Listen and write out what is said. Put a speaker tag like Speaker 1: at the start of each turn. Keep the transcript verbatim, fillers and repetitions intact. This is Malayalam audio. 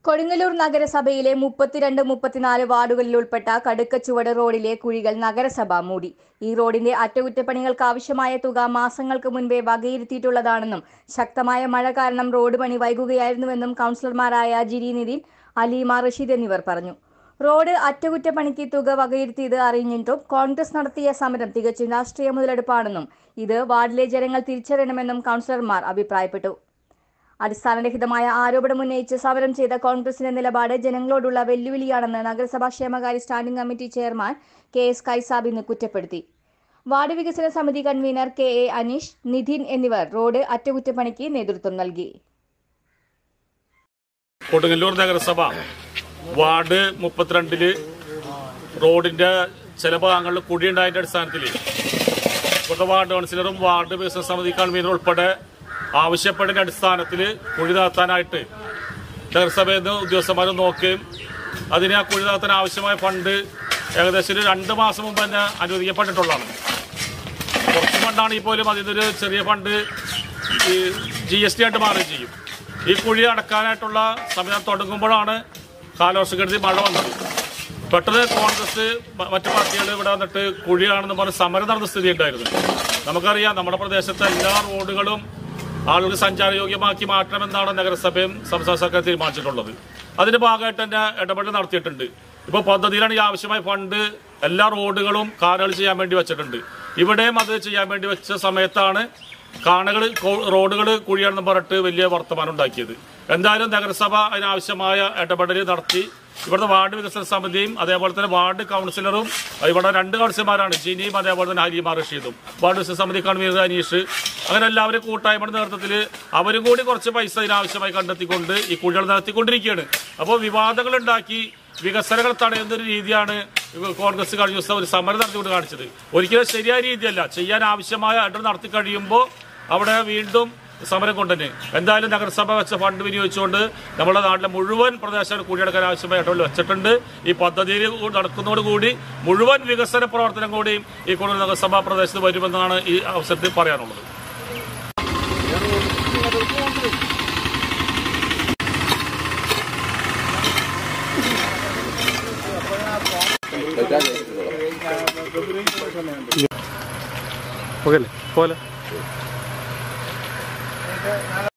Speaker 1: കൊടുങ്ങല്ലൂർ നഗരസഭയിലെ മുപ്പത്തിരണ്ട് മുപ്പത്തിനാല് വാർഡുകളിൽ ഉൾപ്പെട്ട കടുക്കച്ചുവട് റോഡിലെ കുഴികൾ നഗരസഭ മൂടി. ഈ റോഡിന്റെ അറ്റകുറ്റപ്പണികൾക്ക് ആവശ്യമായ തുക മാസങ്ങൾക്ക് മുൻപേ വകയിരുത്തിയിട്ടുള്ളതാണെന്നും ശക്തമായ മഴ കാരണം റോഡ് പണി വൈകുകയായിരുന്നുവെന്നും കൗൺസിലർമാരായ ജിരി നിതിൻ, അലീമ റഷീദ് എന്നിവർ പറഞ്ഞു. റോഡ് അറ്റകുറ്റപ്പണിക്ക് തുക വകയിരുത്തിയത് അറിഞ്ഞിട്ടും കോൺഗ്രസ് നടത്തിയ സമരം തികച്ചും രാഷ്ട്രീയ മുതലെടുപ്പാണെന്നും ഇത് വാർഡിലെ ജനങ്ങൾ തിരിച്ചറിയണമെന്നും കൗൺസിലർമാർ അഭിപ്രായപ്പെട്ടു. അടിസ്ഥാനരഹിതമായ ആരോപണം ഉന്നയിച്ച് സമരം ചെയ്ത കോൺഗ്രസിന്റെ നിലപാട് ജനങ്ങളോടുള്ള വെല്ലുവിളിയാണെന്ന് നഗരസഭാ ക്ഷേമകാര്യ standing committee chairman K S Kaisab ഇന്ന് കുറ്റപ്പെടുത്തി. വാർഡ് വികസന സമിതി convener K A Aneesh, Nidhin എന്നിവർ റോഡ് അറ്റകുറ്റപ്പണിക്ക് നേതൃത്വം നൽകി.
Speaker 2: കൊടുങ്ങല്ലൂർ നഗരസഭ വാർഡ് മുപ്പത്തിരണ്ടില് റോഡിന്റെ ചില ഭാഗങ്ങളിൽ കുഴിയുണ്ടായതിന്റെ അടിസ്ഥാനത്തിൽ ഇപ്പോഴത്തെ വാർഡ് കൗൺസിലറും വാർഡ് വികസന സമിതി കൺവീനറും ഉൾപ്പെടെ ആവശ്യപ്പെട്ടതിന്റെ അടിസ്ഥാനത്തിൽ കുഴി താത്താനായിട്ട് നഗരസഭയിൽ നിന്ന് ഉദ്യോഗസ്ഥന്മാർ നോക്കുകയും അതിന് ആ കുഴി താത്താൻ ആവശ്യമായ ഫണ്ട് ഏകദേശം രണ്ട് മാസം മുമ്പ് തന്നെ അനുവദിക്കപ്പെട്ടിട്ടുള്ളതാണ്. കുറച്ച് ഫണ്ടാണെങ്കിൽ പോലും അതിനൊരു ചെറിയ ഫണ്ട് ഈ ജി എസ് ടി ആയിട്ട് മാറുകയും ചെയ്യും. ഈ കുഴി അടക്കാനായിട്ടുള്ള സമയം തുടങ്ങുമ്പോഴാണ് കാലവർഷക്കെടുതി മഴ വന്നത്. പെട്ടെന്ന് കോൺഗ്രസ് മറ്റു പാർട്ടികൾ ഇവിടെ വന്നിട്ട് കുഴിയാണെന്ന് പറഞ്ഞ് സമരം നടന്ന സ്ഥിതി ഉണ്ടായിരുന്നു. നമുക്കറിയാം, നമ്മുടെ പ്രദേശത്തെ എല്ലാ റോഡുകളും ആളുകൾ സഞ്ചാരയോഗ്യമാക്കി മാറ്റണമെന്നാണ് നഗരസഭയും സംസ്ഥാന സർക്കാർ തീരുമാനിച്ചിട്ടുള്ളത്. അതിന്റെ ഭാഗമായിട്ട് തന്നെ ഇടപെടൽ നടത്തിയിട്ടുണ്ട്. ഇപ്പോൾ പദ്ധതിയിലാണ് ഈ ആവശ്യമായ ഫണ്ട് എല്ലാ റോഡുകളും കാനകൾ ചെയ്യാൻ വേണ്ടി വെച്ചിട്ടുണ്ട്. ഇവിടെയും അത് ചെയ്യാൻ വേണ്ടി വെച്ച സമയത്താണ് കാണകൾ റോഡുകൾ കുഴിയാണെന്ന് പറഞ്ഞിട്ട് വലിയ വർത്തമാനം ഉണ്ടാക്കിയത്. എന്തായാലും നഗരസഭ അതിനാവശ്യമായ ഇടപെടൽ നടത്തി. ഇവിടുത്തെ വാർഡ് വികസന സമിതിയും അതേപോലെ തന്നെ വാർഡ് കൗൺസിലറും, ഇവിടെ രണ്ട് കൗൺസിലർമാരാണ്, ജിനിയും അതേപോലെ തന്നെ അലീമ റഷീദും, വാർഡ് വികസന സമിതി കൺവീനർ അനീഷ്, അങ്ങനെ എല്ലാവരും കൂട്ടായ്മയുടെ നേതൃത്വത്തിൽ അവരും കൂടി കുറച്ച് പൈസ ഇതിനാവശ്യമായി കണ്ടെത്തിക്കൊണ്ട് ഈ കുഴികൾ നടത്തിക്കൊണ്ടിരിക്കുകയാണ്. അപ്പോൾ വിവാദങ്ങൾ ഉണ്ടാക്കി വികസനങ്ങൾ തടയുന്നൊരു രീതിയാണ് കോൺഗ്രസ് കഴിഞ്ഞ ദിവസം ഒരു സമരം നടത്തിക്കൊണ്ട് കാണിച്ചത്. ഒരിക്കലും ശരിയായ രീതിയല്ല. ചെയ്യാൻ ആവശ്യമായ ഇടപെടൽ നടത്തി കഴിയുമ്പോൾ അവിടെ വീണ്ടും സമരം കൊണ്ടുതന്നെ എന്തായാലും നഗരസഭ വെച്ച ഫണ്ട് വിനിയോഗിച്ചുകൊണ്ട് നമ്മുടെ നാട്ടിലെ മുഴുവൻ പ്രദേശങ്ങൾ കുഴിയെടുക്കാൻ ആവശ്യമായ ഇടപെടൽ വെച്ചിട്ടുണ്ട്. ഈ പദ്ധതിയിൽ നടക്കുന്നതോടുകൂടി മുഴുവൻ വികസന പ്രവർത്തനം കൂടിയും ഈ കൊടുങ്ങല്ലൂർ നഗരസഭാ പ്രദേശത്ത് വരുമെന്നാണ് ഈ അവസരത്തിൽ പറയാനുള്ളത്.
Speaker 3: പോലെ